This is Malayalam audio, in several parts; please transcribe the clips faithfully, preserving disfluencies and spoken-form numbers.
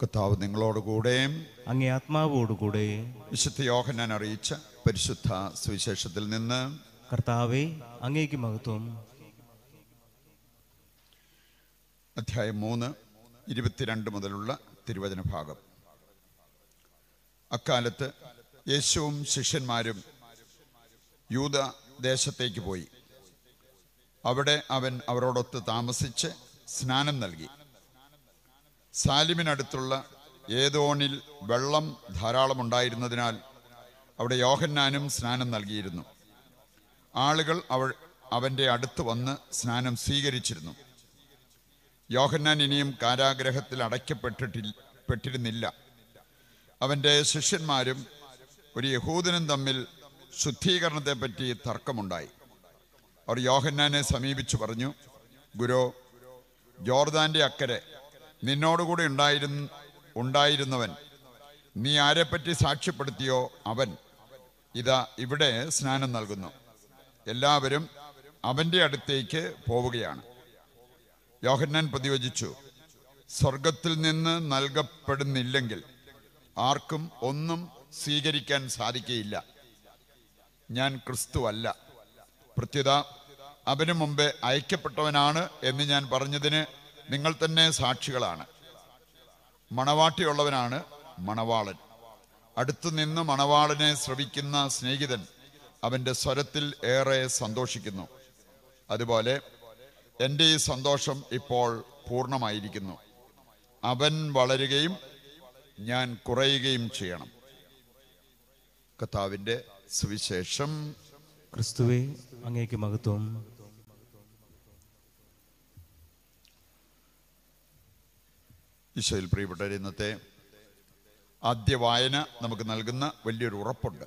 കർത്താവ് നിങ്ങളോടുകൂടെ അങ്ങേ ആത്മാവോടുകൂടെ. വിശുദ്ധ യോഹന്നാൻ അറിയിച്ച പരിശുദ്ധ സുവിശേഷത്തിൽ നിന്ന്. കർത്താവേ, അങ്ങേക്ക് മഹത്വം. അധ്യായം മൂന്ന് ഇരുപത്തിരണ്ട് മുതലുള്ള തിരുവചന ഭാഗം. അക്കാലത്ത് യേശുവും ശിഷ്യന്മാരും യൂദ ദേശത്തേക്ക് പോയി. അവിടെ അവൻ അവരോടൊത്ത് താമസിച്ച് സ്നാനം നൽകി. സാലിമിനടുത്തുള്ള ഏദോനിൽ വെള്ളം ധാരാളം ഉണ്ടായിരുന്നതിനാൽ അവിടെ യോഹന്നാനും സ്നാനം നൽകിയിരുന്നു. ആളുകൾ അവ അവൻ്റെ അടുത്ത് വന്ന് സ്നാനം സ്വീകരിച്ചിരുന്നു. യോഹന്നാൻ ഇനിയും കാരാഗ്രഹത്തിൽ അടയ്ക്കപ്പെട്ടിട്ടിൽ പെട്ടിരുന്നില്ല. അവൻ്റെ ശിഷ്യന്മാരും ഒരു യഹൂദനും തമ്മിൽ ശുദ്ധീകരണത്തെപ്പറ്റി തർക്കമുണ്ടായി. അവർ യോഹന്നാനെ സമീപിച്ചു പറഞ്ഞു, ഗുരോ, ജോർദാന്റെ അക്കരെ നിന്നോടുകൂടി ഉണ്ടായിരുന്ന ഉണ്ടായിരുന്നവൻ നീ ആരെപ്പറ്റി സാക്ഷ്യപ്പെടുത്തിയോ അവൻ ഇതാ ഇവിടെ സ്നാനം നൽകുന്നു. എല്ലാവരും അവൻ്റെ അടുത്തേക്ക് പോവുകയാണ്. യോഹന്നാൻ പ്രതിവചിച്ചു, സ്വർഗത്തിൽ നിന്ന് നൽകപ്പെടുന്നില്ലെങ്കിൽ ആർക്കും ഒന്നും സ്വീകരിക്കാൻ സാധിക്കുകയില്ല. ഞാൻ ക്രിസ്തു അല്ല, പ്രത്യുത അവന് മുമ്പേ അയക്കപ്പെട്ടവനാണ് എന്ന് ഞാൻ പറഞ്ഞതിന് നിങ്ങൾ തന്നെ സാക്ഷികളാണ്. മണവാട്ടിയുള്ളവനാണ് മണവാളൻ. അടുത്തു നിന്ന് മണവാളനെ ശ്രവിക്കുന്ന സ്നേഹിതൻ അവൻ്റെ സ്വരത്തിൽ ഏറെ സന്തോഷിക്കുന്നു. അതുപോലെ എൻ്റെ ഈ സന്തോഷം ഇപ്പോൾ പൂർണ്ണമായിരിക്കുന്നു. അവൻ വളരുകയും ഞാൻ കുറയുകയും ചെയ്യണം. കർത്താവിൻ്റെ സുവിശേഷം. ക്രിസ്തുവേ, അങ്ങേക്ക് മഹത്വം. ഈശോയിൽ പ്രിയപ്പെട്ടവരെ, ഇന്നത്തെ ആദ്യ വായന നമുക്ക് നൽകുന്ന വലിയൊരു ഉറപ്പുണ്ട്.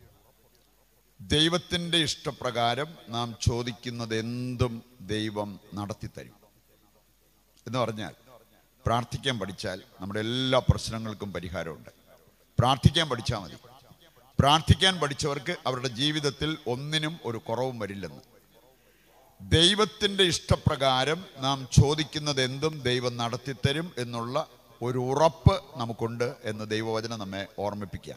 ദൈവത്തിൻ്റെ ഇഷ്ടപ്രകാരം നാം ചോദിക്കുന്നത് എന്തും ദൈവം നടത്തിത്തരും എന്ന് പറഞ്ഞാൽ, പ്രാർത്ഥിക്കാൻ പഠിച്ചാൽ നമ്മുടെ എല്ലാ പ്രശ്നങ്ങൾക്കും പരിഹാരമുണ്ട്. പ്രാർത്ഥിക്കാൻ പഠിച്ചാൽ മതി. പ്രാർത്ഥിക്കാൻ പഠിച്ചവർക്ക് അവരുടെ ജീവിതത്തിൽ ഒന്നിനും ഒരു കുറവും വരില്ലെന്ന്. ദൈവത്തിൻ്റെ ഇഷ്ടപ്രകാരം നാം ചോദിക്കുന്നത് എന്തും ദൈവം നടത്തിത്തരും എന്നുള്ള ഒരു ഉറപ്പ് നമുക്കുണ്ട് എന്ന് ദൈവവചനം നമ്മെ ഓർമ്മിപ്പിക്കുക.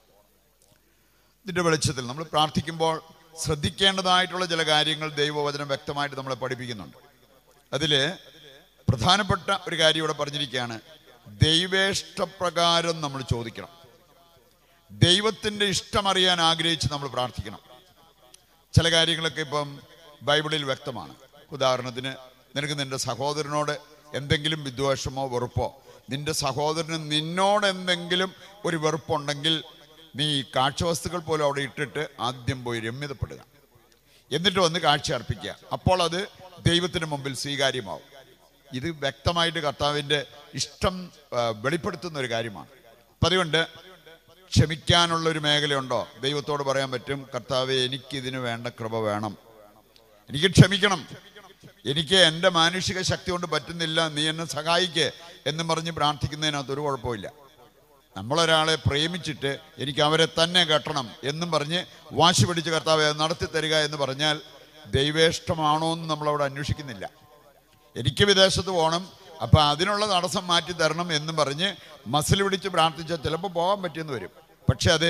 ഇതിൻ്റെ വെളിച്ചത്തിൽ നമ്മൾ പ്രാർത്ഥിക്കുമ്പോൾ ശ്രദ്ധിക്കേണ്ടതായിട്ടുള്ള ചില കാര്യങ്ങൾ ദൈവവചനം വ്യക്തമായിട്ട് നമ്മളെ പഠിപ്പിക്കുന്നുണ്ട്. അതിൽ പ്രധാനപ്പെട്ട ഒരു കാര്യം ഇവിടെ പറഞ്ഞിരിക്കുകയാണ്, ദൈവേഷ്ടപ്രകാരം നമ്മൾ ചോദിക്കണം. ദൈവത്തിൻ്റെ ഇഷ്ടമറിയാൻ ആഗ്രഹിച്ച് നമ്മൾ പ്രാർത്ഥിക്കണം. ചില കാര്യങ്ങളൊക്കെ ഇപ്പം ബൈബിളിൽ വ്യക്തമാണ്. ഉദാഹരണത്തിന്, നിനക്ക് നിൻ്റെ സഹോദരനോട് എന്തെങ്കിലും വിദ്വേഷമോ വെറുപ്പോ, നിന്റെ സഹോദരന് നിന്നോട് എന്തെങ്കിലും ഒരു വെറുപ്പുണ്ടെങ്കിൽ നീ കാഴ്ചവസ്തുക്കൾ പോലും അവിടെ ഇട്ടിട്ട് ആദ്യം പോയി രമ്യതപ്പെടുക, എന്നിട്ട് വന്ന് കാഴ്ച അർപ്പിക്കുക. അപ്പോൾ അത് ദൈവത്തിന് മുമ്പിൽ സ്വീകാര്യമാവും. ഇത് വ്യക്തമായിട്ട് കർത്താവിൻ്റെ ഇഷ്ടം വെളിപ്പെടുത്തുന്ന ഒരു കാര്യമാണ്. അപ്പം അതുകൊണ്ട് ക്ഷമിക്കാനുള്ളൊരു മേഖലയുണ്ടോ? ദൈവത്തോട് പറയാൻ പറ്റും, കർത്താവേ, എനിക്കിതിന് വേണ്ട കൃപ വേണം, എനിക്ക് ക്ഷമിക്കണം, എനിക്ക് എൻ്റെ മാനുഷിക ശക്തി കൊണ്ട് പറ്റുന്നില്ല, നീ എന്നെ സഹായിക്കേ എന്ന് പറഞ്ഞ് പ്രാർത്ഥിക്കുന്നതിനകത്ത് ഒരു കുഴപ്പമില്ല. നമ്മളൊരാളെ പ്രേമിച്ചിട്ട് എനിക്ക് അവരെ തന്നെ കെട്ടണം എന്നും പറഞ്ഞ് വാശി പിടിച്ച് കർത്താവെ നടത്തി തരിക എന്ന് പറഞ്ഞാൽ ദൈവേഷ്ടമാണോ എന്ന് നമ്മളവിടെ അന്വേഷിക്കുന്നില്ല. എനിക്ക് വിദേശത്ത് പോകണം, അപ്പം അതിനുള്ള തടസ്സം മാറ്റി തരണം എന്നും പറഞ്ഞ് മസിൽ പിടിച്ച് പ്രാർത്ഥിച്ചാൽ ചിലപ്പോൾ പോകാൻ പറ്റിയെന്ന് വരും. പക്ഷെ അത്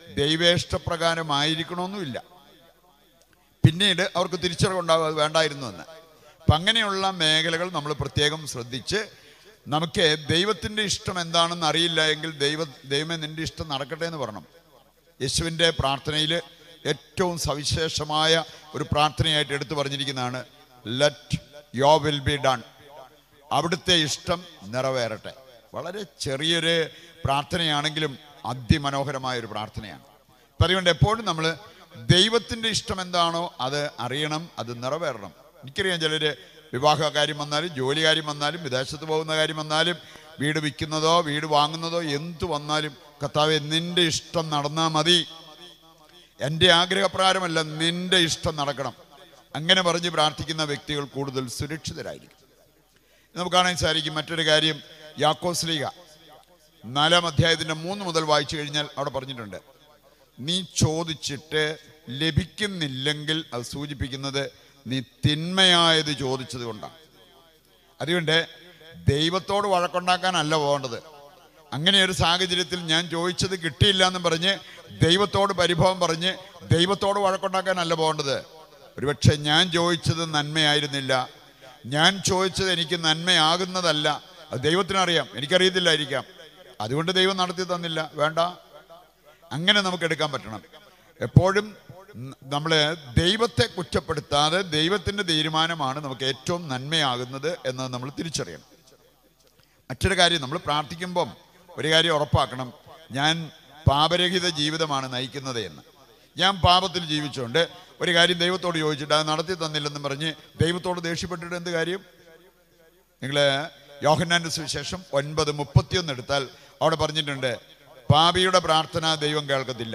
ദൈവേഷ്ടപ്രകാരമായിരിക്കണമെന്നുമില്ല. പിന്നീട് അവർക്ക് തിരിച്ചറിവുണ്ടാകും അത് വേണ്ടായിരുന്നു എന്ന്. അപ്പം അങ്ങനെയുള്ള മേഖലകൾ നമ്മൾ പ്രത്യേകം ശ്രദ്ധിച്ച്, നമുക്ക് ദൈവത്തിൻ്റെ ഇഷ്ടം എന്താണെന്ന് അറിയില്ല എങ്കിൽ ദൈവ ദൈവമേ നിൻ്റെ ഇഷ്ടം നടക്കട്ടെ എന്ന് പറയണം. യേശുവിൻ്റെ പ്രാർത്ഥനയിൽ ഏറ്റവും സവിശേഷമായ ഒരു പ്രാർത്ഥനയായിട്ട് എടുത്തു പറഞ്ഞിരിക്കുന്നതാണ്, let your will be done, അവിടുത്തെ ഇഷ്ടം നിറവേറട്ടെ. വളരെ ചെറിയൊരു പ്രാർത്ഥനയാണെങ്കിലും അതിമനോഹരമായ ഒരു പ്രാർത്ഥനയാണ്. അപ്പം അതുകൊണ്ട് എപ്പോഴും നമ്മൾ ദൈവത്തിൻ്റെ ഇഷ്ടം എന്താണോ അത് അറിയണം, അത് നിറവേറണം. എനിക്കറിയാം, ചിലർ വിവാഹ കാര്യം വന്നാലും ജോലി കാര്യം വന്നാലും വിദേശത്ത് പോകുന്ന കാര്യം വന്നാലും വീട് വിൽക്കുന്നതോ വീട് വാങ്ങുന്നതോ എന്തു വന്നാലും കർത്താവേ നിൻ്റെ ഇഷ്ടം നടന്നാൽ മതി, എൻ്റെ ആഗ്രഹപ്രകാരമല്ല, നിൻ്റെ ഇഷ്ടം നടക്കണം, അങ്ങനെ പറഞ്ഞ് പ്രാർത്ഥിക്കുന്ന വ്യക്തികൾ കൂടുതൽ സുരക്ഷിതരായിരിക്കും. നമുക്ക് കാണാൻ സാധിക്കും. മറ്റൊരു കാര്യം, യാക്കോബ് ശ്ലീഹ നാലാം അധ്യായത്തിൻ്റെ മൂന്ന് മുതൽ വായിച്ചു കഴിഞ്ഞാൽ അവിടെ പറഞ്ഞിട്ടുണ്ട്, നീ ചോദിച്ചിട്ട് ലഭിക്കുന്നില്ലെങ്കിൽ അത് സൂചിപ്പിക്കുന്നത് നീ തിന്മയായത് ചോദിച്ചത് കൊണ്ടാണ്. അതുകൊണ്ട് ദൈവത്തോട് വഴക്കുണ്ടാക്കാനല്ല പോകേണ്ടത്, അങ്ങനെ ഒരു സാഹചര്യത്തിൽ ഞാൻ ചോദിച്ചത് കിട്ടിയില്ല എന്ന് പറഞ്ഞ് ദൈവത്തോട് പരിഭവം പറഞ്ഞ് ദൈവത്തോട് വഴക്കുണ്ടാക്കാനല്ല പോകേണ്ടത്. ഒരുപക്ഷെ ഞാൻ ചോദിച്ചത് നന്മയായിരുന്നില്ല, ഞാൻ ചോദിച്ചത് എനിക്ക് നന്മയാകുന്നതല്ല, അത് ദൈവത്തിനറിയാം, എനിക്കറിയത്തില്ലായിരിക്കാം, അതുകൊണ്ട് ദൈവം നടത്തി തന്നില്ല. വേണ്ട, അങ്ങനെ നമുക്ക് എടുക്കാൻ പറ്റണം. എപ്പോഴും നമ്മൾ ദൈവത്തെ കുറ്റപ്പെടുത്താതെ ദൈവത്തിൻ്റെ തീരുമാനമാണ് നമുക്ക് ഏറ്റവും നന്മയാകുന്നത് എന്നത് നമ്മൾ തിരിച്ചറിയണം. മറ്റൊരു കാര്യം, നമ്മൾ പ്രാർത്ഥിക്കുമ്പം ഒരു കാര്യം ഉറപ്പാക്കണം, ഞാൻ പാപരഹിത ജീവിതമാണ് നയിക്കുന്നത് എന്ന്. ഞാൻ പാപത്തിൽ ജീവിച്ചുകൊണ്ട് ഒരു കാര്യം ദൈവത്തോട് ചോദിച്ചിട്ട് അത് നടത്തി തന്നില്ലെന്ന് പറഞ്ഞ് ദൈവത്തോട് ദേഷ്യപ്പെട്ടിട്ട് എന്ത് കാര്യം? നിങ്ങൾ യോഹന്നാന്റെ സുവിശേഷം ഒൻപത് മുപ്പത്തിയൊന്ന് എടുത്താൽ അവിടെ പറഞ്ഞിട്ടുണ്ട്, പാപിയുടെ പ്രാർത്ഥന ദൈവം കേൾക്കത്തില്ല,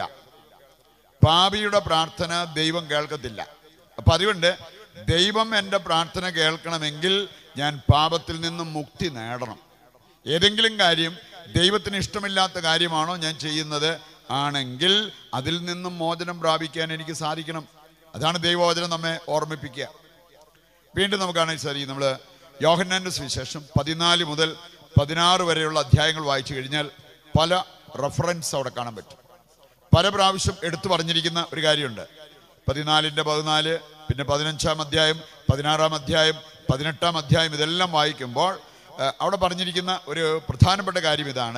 പാപിയുടെ പ്രാർത്ഥന ദൈവം കേൾക്കത്തില്ല. അപ്പൊ അതുകൊണ്ട് ദൈവം എൻ്റെ പ്രാർത്ഥന കേൾക്കണമെങ്കിൽ ഞാൻ പാപത്തിൽ നിന്നും മുക്തി നേടണം. ഏതെങ്കിലും കാര്യം ദൈവത്തിന് ഇഷ്ടമില്ലാത്ത കാര്യമാണോ ഞാൻ ചെയ്യുന്നത് ആണെങ്കിൽ അതിൽ നിന്നും മോചനം പ്രാപിക്കാൻ എനിക്ക് സാധിക്കണം. അതാണ് ദൈവവചനം നമ്മെ ഓർമ്മിപ്പിക്കുക. വീണ്ടും നമുക്കാണെങ്കിൽ സാധിക്കും, നമ്മൾ യോഹന്നാന്റെ സുവിശേഷം പതിനാല് മുതൽ പതിനാറ് വരെയുള്ള അധ്യായങ്ങൾ വായിച്ചു കഴിഞ്ഞാൽ പല റെഫറൻസ് അവിടെ കാണാൻ പറ്റും. പല പ്രാവശ്യം എടുത്തു പറഞ്ഞിരിക്കുന്ന ഒരു കാര്യമുണ്ട്. പതിനാലിൻ്റെ പതിനാല്, പിന്നെ പതിനഞ്ചാം അധ്യായം, പതിനാറാം അധ്യായം, പതിനെട്ടാം അധ്യായം, ഇതെല്ലാം വായിക്കുമ്പോൾ അവിടെ പറഞ്ഞിരിക്കുന്ന ഒരു പ്രധാനപ്പെട്ട കാര്യം ഇതാണ്: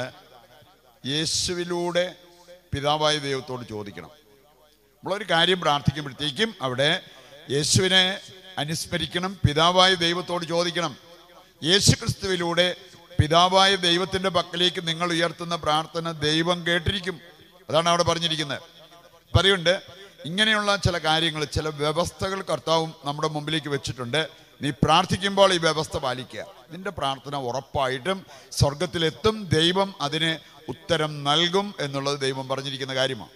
യേശുവിലൂടെ പിതാവായ ദൈവത്തോട് ചോദിക്കണം. നമ്മളൊരു കാര്യം പ്രാർത്ഥിക്കുമ്പോഴത്തേക്കും അവിടെ യേശുവിനെ അനുസ്മരിക്കണം, പിതാവായ ദൈവത്തോട് ചോദിക്കണം. യേശു ക്രിസ്തുവിലൂടെ പിതാവായ ദൈവത്തിൻ്റെ പക്കലേക്ക് നിങ്ങൾ ഉയർത്തുന്ന പ്രാർത്ഥന ദൈവം കേട്ടിരിക്കും. അതാണ് അവിടെ പറഞ്ഞിരിക്കുന്നത്. അപ്പം അതുകൊണ്ട് ഇങ്ങനെയുള്ള ചില കാര്യങ്ങൾ, ചില വ്യവസ്ഥകൾ കർത്താവും നമ്മുടെ മുമ്പിലേക്ക് വെച്ചിട്ടുണ്ട്. നീ പ്രാർത്ഥിക്കുമ്പോൾ ഈ വ്യവസ്ഥ പാലിക്കുക, നിന്റെ പ്രാർത്ഥന ഉറപ്പായിട്ടും സ്വർഗത്തിലെത്തും, ദൈവം അതിന് ഉത്തരം നൽകും എന്നുള്ളത് ദൈവം പറഞ്ഞിരിക്കുന്ന കാര്യമാണ്.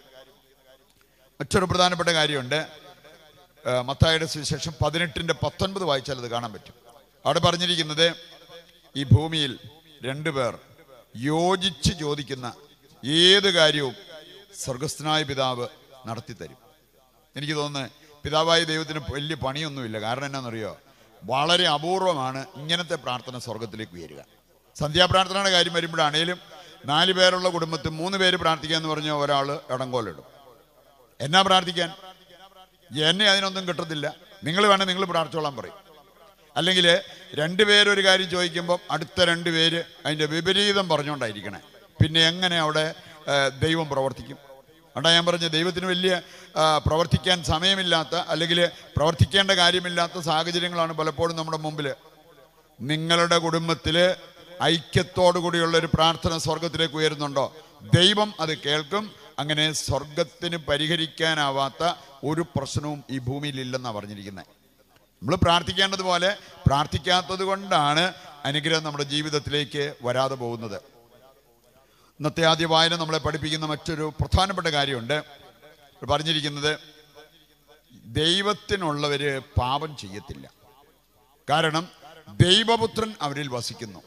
മറ്റൊരു പ്രധാനപ്പെട്ട കാര്യമുണ്ട്. മത്തായിയുടെ സുവിശേഷം പതിനെട്ടിൻ്റെ പത്തൊൻപത് വായിച്ചാൽ അത് കാണാൻ പറ്റും. അവിടെ പറഞ്ഞിരിക്കുന്നത്, ഈ ഭൂമിയിൽ രണ്ടുപേർ യോജിച്ച് ചോദിക്കുന്ന ഏത് കാര്യവും സ്വർഗസ്ഥനായ പിതാവ് നടത്തിത്തരും. എനിക്ക് തോന്നുന്നത് പിതാവായ ദൈവത്തിന് വലിയ പണിയൊന്നുമില്ല. കാരണം എന്നാണെന്നറിയോ, വളരെ അപൂർവമാണ് ഇങ്ങനത്തെ പ്രാർത്ഥന സ്വർഗത്തിലേക്ക് ഉയരുക. സന്ധ്യാപ്രാർത്ഥനയുടെ കാര്യം വരുമ്പോഴാണേലും നാല് പേരുള്ള കുടുംബത്തിൽ മൂന്ന് പേര് പ്രാർത്ഥിക്കുക എന്ന് പറഞ്ഞാൽ ഒരാൾ ഇടങ്കോലിടും. എന്നാ പ്രാർത്ഥിക്കാൻ? എന്നെ അതിനൊന്നും കിട്ടത്തില്ല, നിങ്ങൾ വേണേൽ നിങ്ങൾ പ്രാർത്ഥിച്ചോളാൻ പറയും. അല്ലെങ്കിൽ രണ്ടുപേരൊരു കാര്യം ചോദിക്കുമ്പോൾ അടുത്ത രണ്ടുപേര് അതിൻ്റെ വിപരീതം പറഞ്ഞുകൊണ്ടായിരിക്കണേ. പിന്നെ എങ്ങനെ അവിടെ ദൈവം പ്രവർത്തിക്കും? അതാ ഞാൻ പറഞ്ഞ, ദൈവത്തിന് വലിയ പ്രവർത്തിക്കാൻ സമയമില്ലാത്ത അല്ലെങ്കിൽ പ്രവർത്തിക്കേണ്ട കാര്യമില്ലാത്ത സാഹചര്യങ്ങളാണ് പലപ്പോഴും നമ്മുടെ മുമ്പിൽ. നിങ്ങളുടെ കുടുംബത്തിൽ ഐക്യത്തോടു കൂടിയുള്ളൊരു പ്രാർത്ഥന സ്വർഗത്തിലേക്ക് ഉയരുന്നുണ്ടോ? ദൈവം അത് കേൾക്കും. അങ്ങനെ സ്വർഗത്തിന് പരിഹരിക്കാനാവാത്ത ഒരു പ്രശ്നവും ഈ ഭൂമിയിൽ ഇല്ലെന്നാണ് പറഞ്ഞിരിക്കുന്നത്. നമ്മൾ പ്രാർത്ഥിക്കേണ്ടതുപോലെ പ്രാർത്ഥിക്കാത്തത് കൊണ്ടാണ് അനുഗ്രഹം നമ്മുടെ ജീവിതത്തിലേക്ക് വരാതെ പോകുന്നത്. ഇന്നത്തെ ആദ്യ വായന നമ്മളെ പഠിപ്പിക്കുന്ന മറ്റൊരു പ്രധാനപ്പെട്ട കാര്യമുണ്ട്. പറഞ്ഞിരിക്കുന്നത്, ദൈവത്തിനുള്ളവര് പാപം ചെയ്യത്തില്ല, കാരണം ദൈവപുത്രൻ അവരിൽ വസിക്കുന്നു.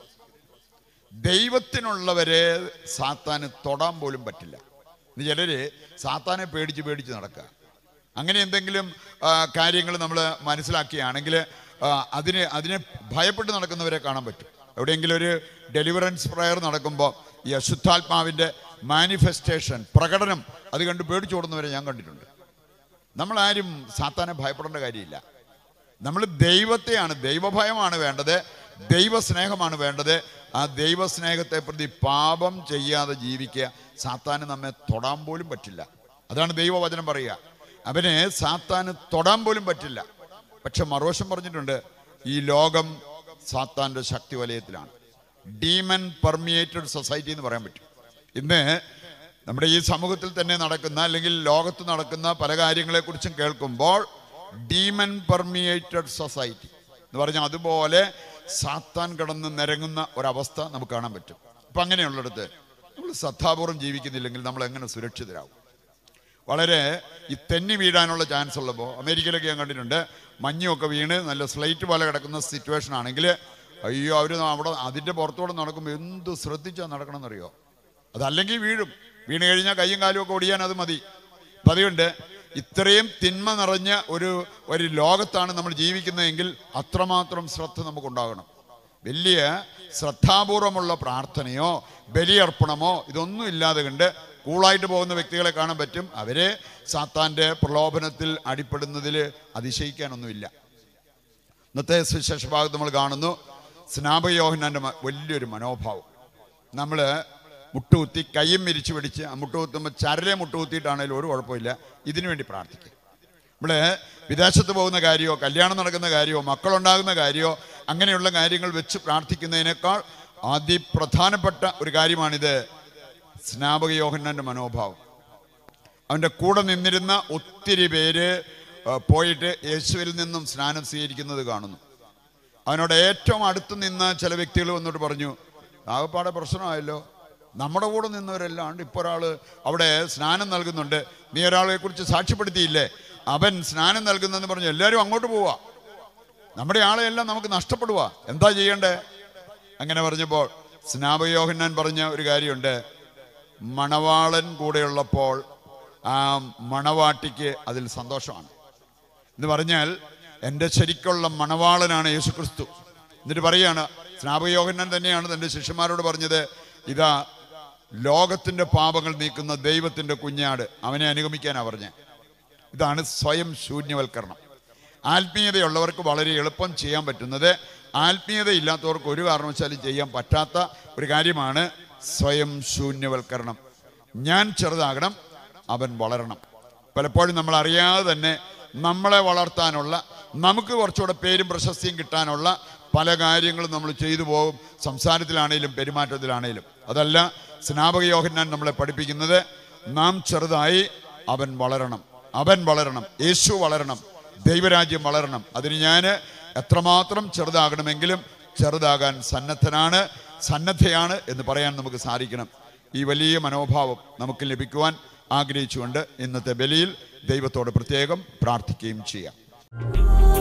ദൈവത്തിനുള്ളവരെ സാത്താന് തൊടാൻ പോലും പറ്റില്ല. ചിലര് സാത്താനെ പേടിച്ച് പേടിച്ച് നടക്കുക. അങ്ങനെ എന്തെങ്കിലും കാര്യങ്ങൾ നമ്മൾ മനസ്സിലാക്കിയാണെങ്കിൽ അതിന് അതിനെ ഭയപ്പെട്ട് നടക്കുന്നവരെ കാണാൻ പറ്റും. എവിടെയെങ്കിലും ഒരു ഡെലിവറൻസ് പ്രയർ നടക്കുമ്പോൾ ഈ അശുദ്ധാത്മാവിൻ്റെ മാനിഫെസ്റ്റേഷൻ, പ്രകടനം, അത് കണ്ട് പേടിച്ചോടുന്നവരെ ഞാൻ കണ്ടിട്ടുണ്ട്. നമ്മളാരും സാത്താനെ ഭയപ്പെടേണ്ട കാര്യമില്ല. നമ്മൾ ദൈവത്തെയാണ്, ദൈവഭയമാണ് വേണ്ടത്, ദൈവസ്നേഹമാണ് വേണ്ടത്. ആ ദൈവസ്നേഹത്തെ പ്രതി പാപം ചെയ്യാതെ ജീവിക്കുക. സാത്താന് നമ്മെ തൊടാൻ പോലും പറ്റില്ല. അതാണ് ദൈവവചനം പറയുക. അവനെ സാത്താന് തൊടാൻ പോലും പറ്റില്ല. പക്ഷെ മറുവശം പറഞ്ഞിട്ടുണ്ട്, ഈ ലോകം സാത്താൻ്റെ ശക്തി വലയത്തിലാണ്. ഡീമൻ പെർമിയേറ്റഡ് സൊസൈറ്റി എന്ന് പറയാൻ പറ്റും. ഇന്ന് നമ്മുടെ ഈ സമൂഹത്തിൽ തന്നെ നടക്കുന്ന അല്ലെങ്കിൽ ലോകത്ത് നടക്കുന്ന പല കാര്യങ്ങളെക്കുറിച്ചും കേൾക്കുമ്പോൾ ഡീമൻ പെർമിയേറ്റഡ് സൊസൈറ്റി എന്ന് പറഞ്ഞാൽ അതുപോലെ സാത്താൻ കിടന്ന് നിരങ്ങുന്ന ഒരവസ്ഥ നമുക്ക് കാണാൻ പറ്റും. അപ്പം അങ്ങനെയുള്ളിടത്ത് നമ്മൾ ശ്രദ്ധാപൂർവം ജീവിക്കുന്നില്ലെങ്കിൽ നമ്മൾ എങ്ങനെ സുരക്ഷിതരാകും? വളരെ ഈ തെന്നി വീഴാനുള്ള ചാൻസ് ഉള്ളപ്പോൾ, അമേരിക്കയിലൊക്കെ ഞാൻ കണ്ടിട്ടുണ്ട്, മഞ്ഞൊക്കെ വീണ് നല്ല സ്ലൈറ്റ് പോലെ കിടക്കുന്ന സിറ്റുവേഷൻ ആണെങ്കിൽ അയ്യോ, അവർ അവിടെ അതിൻ്റെ പുറത്തോടെ നടക്കുമ്പോൾ എന്ത് ശ്രദ്ധിച്ചാൽ നടക്കണമെന്നറിയോ? അതല്ലെങ്കിൽ വീഴും. വീണ് കഴിഞ്ഞാൽ കയ്യും കാലും ഒക്കെ ഒടിയാൻ അത് മതി. അപ്പം അതുകൊണ്ട് ഇത്രയും തിന്മ നിറഞ്ഞ ഒരു ഒരു ലോകത്താണ് നമ്മൾ ജീവിക്കുന്നതെങ്കിൽ അത്രമാത്രം ശ്രദ്ധ നമുക്കുണ്ടാകണം. വലിയ ശ്രദ്ധാപൂർവമുള്ള പ്രാർത്ഥനയോ ബലിയർപ്പണമോ ഇതൊന്നും ഇല്ലാതെ കണ്ട് കൂളായിട്ട് പോകുന്ന വ്യക്തികളെ കാണാൻ പറ്റും. അവരെ സാത്താൻ്റെ പ്രലോഭനത്തിൽ അടിപ്പെടുന്നതിൽ അതിശയിക്കാനൊന്നുമില്ല. ഇന്നത്തെ സുവിശേഷ ഭാഗത്ത് നമ്മൾ കാണുന്നു സ്നാപക യോഹന്നാൻ്റെ വലിയൊരു മനോഭാവം. നമ്മൾ മുട്ടുകുത്തി കയ്യും മിരിച്ചു പിടിച്ച് ആ മുട്ടുകുത്തുമ്പോൾ ചരലെ മുട്ടുകുത്തിയിട്ടാണെങ്കിലും ഒരു കുഴപ്പമില്ല, ഇതിനു വേണ്ടി പ്രാർത്ഥിക്കുക. ഇവിടെ വിദേശത്ത് പോകുന്ന കാര്യമോ കല്യാണം നടക്കുന്ന കാര്യമോ മക്കളുണ്ടാകുന്ന കാര്യമോ അങ്ങനെയുള്ള കാര്യങ്ങൾ വെച്ച് പ്രാർത്ഥിക്കുന്നതിനേക്കാൾ അതിപ്രധാനപ്പെട്ട ഒരു കാര്യമാണിത്. സ്നാപക യോഹന്നാൻ്റെ മനോഭാവം. അവൻ്റെ കൂടെ നിന്നിരുന്ന ഒത്തിരി പേര് പോയിട്ട് യേശുവിൽ നിന്നും സ്നാനം സ്വീകരിക്കുന്നത് കാണുന്നു. അവനോട് ഏറ്റവും അടുത്ത് നിന്ന ചില വ്യക്തികൾ വന്നിട്ട് പറഞ്ഞു, ആകപ്പാടെ പ്രശ്നമായല്ലോ, നമ്മുടെ കൂടെ നിന്നവരെല്ലാണ്ട് ഇപ്പോൾ ഒരാൾ അവിടെ സ്നാനം നൽകുന്നുണ്ട്, നീ ഒരാളെ കുറിച്ച് സാക്ഷ്യപ്പെടുത്തിയില്ലേ, അവൻ സ്നാനം നൽകുന്നെന്ന് പറഞ്ഞു എല്ലാവരും അങ്ങോട്ട് പോവാ, നമ്മുടെ ആളെയെല്ലാം നമുക്ക് നഷ്ടപ്പെടുക, എന്താ ചെയ്യണ്ടേ? അങ്ങനെ പറഞ്ഞപ്പോൾ സ്നാപക യോഹന്നാൻ പറഞ്ഞ ഒരു കാര്യമുണ്ട്, മണവാളൻ കൂടെയുള്ളപ്പോൾ ആ മണവാട്ടിക്ക് അതിൽ സന്തോഷമാണ് എന്ന് പറഞ്ഞാൽ എൻ്റെ ശരിക്കുള്ള മണവാളനാണ് യേശുക്രിസ്തു. എന്നിട്ട് പറയാണ്, സ്നാപക യോഹന്നാൻ തന്നെയാണ് തൻ്റെ ശിഷ്യന്മാരോട് പറഞ്ഞത്, ഇതാ ലോകത്തിൻ്റെ പാപങ്ങൾ നീക്കുന്ന ദൈവത്തിൻ്റെ കുഞ്ഞാട്, അവനെ അനുഗമിക്കാനാണ് പറഞ്ഞത്. ഇതാണ് സ്വയം ശൂന്യവൽക്കരണം. ആത്മീയതയുള്ളവർക്ക് വളരെ എളുപ്പം ചെയ്യാൻ പറ്റുന്നത്, ആത്മീയത ഇല്ലാത്തവർക്ക് ഒരു കാരണവശാലും ചെയ്യാൻ പറ്റാത്ത ഒരു കാര്യമാണ് സ്വയം ശൂന്യവൽക്കരണം. ഞാൻ ചെറുതാകണം, അവൻ വളരണം. പലപ്പോഴും നമ്മൾ അറിയാതെ തന്നെ നമ്മളെ വളർത്താനുള്ള, നമുക്ക് കുറച്ചുകൂടെ പേരും പ്രശസ്തിയും കിട്ടാനുള്ള പല കാര്യങ്ങളും നമ്മൾ ചെയ്തു പോകും, സംസാരത്തിലാണേലും പെരുമാറ്റത്തിലാണേലും. അതല്ല സ്നാപക യോഹന്നാൻ നമ്മളെ പഠിപ്പിക്കുന്നത്, നാം ചെറുതായി അവൻ വളരണം, അവൻ വളരണം, യേശു വളരണം, ദൈവരാജ്യം വളരണം. അതിന് ഞാൻ എത്രമാത്രം ചെറുതാകണമെങ്കിലും ചെറുതാകാൻ സന്നദ്ധനാണ്, സന്നദ്ധയാണ് എന്ന് പറയാൻ നമുക്ക് സാധിക്കണം. ഈ വലിയ മനോഭാവം നമുക്ക് ലഭിക്കുവാൻ ആഗ്രഹിച്ചുകൊണ്ട് ഇന്നത്തെ ബലിയിൽ ദൈവത്തോട് പ്രത്യേകം പ്രാർത്ഥിക്കുകയും ചെയ്യാം.